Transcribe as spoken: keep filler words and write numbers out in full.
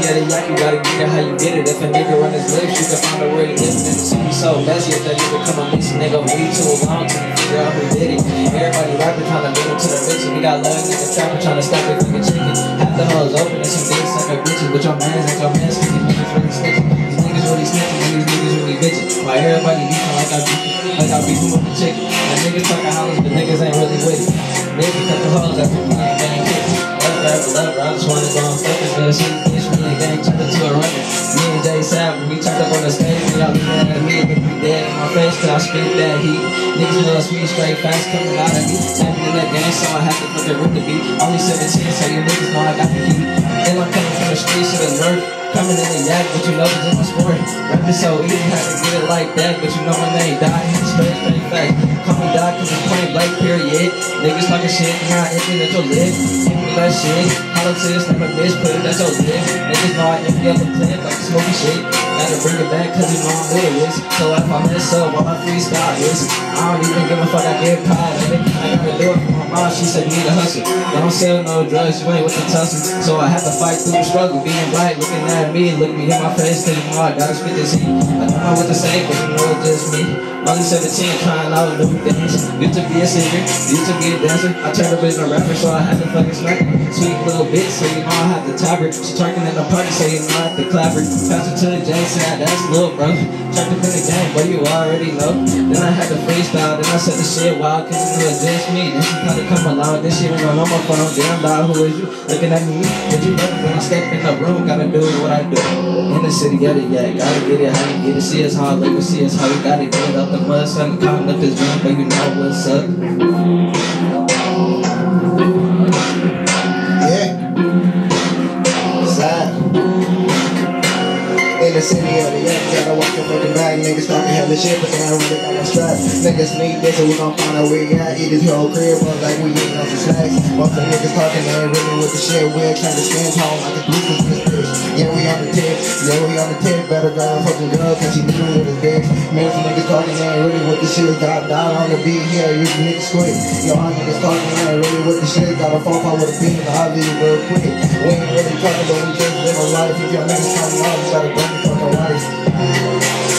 of the yak, you gotta get it how you get it. If a nigga run his lips, you can find a way to live in the city so messy. If that nigga come on mixing, they gon' be too long till you figure out who did it. Everybody rapping trying to get into the riches. We got love niggas trapping trying to stop it fucking chicken. Half the hoes open and some dicks like a bitches, but your mans ain't your mans. These niggas really snitching. These niggas really snitching and these niggas really bitching. Why everybody beefing like I beefing, like I beefing with the chicken. And niggas talking hollers, but niggas ain't really with it. Niggas cut the hoes after me and gang kicked. Love rapper, lover, I just wanna go on fucking good shit. Bitch, me and gang turned into a runner. Me and Jay Sav, when we turned up on the stage, we all looking at me, but we dead in my face, cause I spit that heat. Niggas know sweet, straight, fast coming out of me. Tapping in that game, so I have to fucking rip the beat. Only seventeen, so you niggas know I got the heat. And I'm coming from the streets to the north. Coming in the yak, but you know it's in my sport. Rapping so easy, had to get it like that, but you know my name, die. Straight, straight facts. Call me Doc, cause it's point blank, period. Niggas talking shit, not empty at your lip. Hit me that shit, politics, never miss, put it at your lip. Niggas know I empty up the clip, like smoky shit. Gotta bring it back, cause you know I'm with it. So if I mess up while I freestyle this, I don't even give a fuck, I get caught of it. I gotta do it for my mom, she said need a hustle. Don't sell no drugs, you ain't with the tussle. So I have to fight through the struggle, being black, looking at me, look me in my face, cause you know I gotta spit this heat. I don't know what to say, but you know it's just me. Only seventeen, trying out new things. Used to be a singer, used to be a dancer. I turned up into a rapper, so I had to fucking smack her. Sweet little bitch, so you know I had to tap her. She twerking in the party, so you know I had to clap her. Pass her to the J, said that's little bro. Turned up in the game, but you already know. Then I had to freestyle, then I said the shit wild, cause you know it's just me. Then she kinda come along, this shit ain't on my phone. Damn dog, who is you? Looking at me, but you know when I step in the room, gotta do what I do. In the city, get it, yeah, gotta get it, how you get it. See us hard, let me see us how we gotta get it up the mud, son. Counting up this room, but you know what's up. Yeah. Side. In the city of the yak, gotta watch them with the bag. Niggas talking hella shit, but they don't really got no strap. Niggas need this, so we gon' find out where we at. Eat this whole crib up like we eating on some snacks. Most of the niggas talking, they ain't really with the shit. We'll turn the skins home like a blue in this bitch. Yeah, we on the tip, yeah, we on the tip. Better grab a fucking girl, cause she knew with his bitch. Most of the niggas talking, they ain't really with the shit. Got down on the beat, yeah, you niggas quick. Yo, our niggas talking, they ain't really with the shit. Got a phone call with a beat, I'll leave it real quick. We ain't really talking, but we just live a life. If your niggas coming out, you gotta bring me fucking life.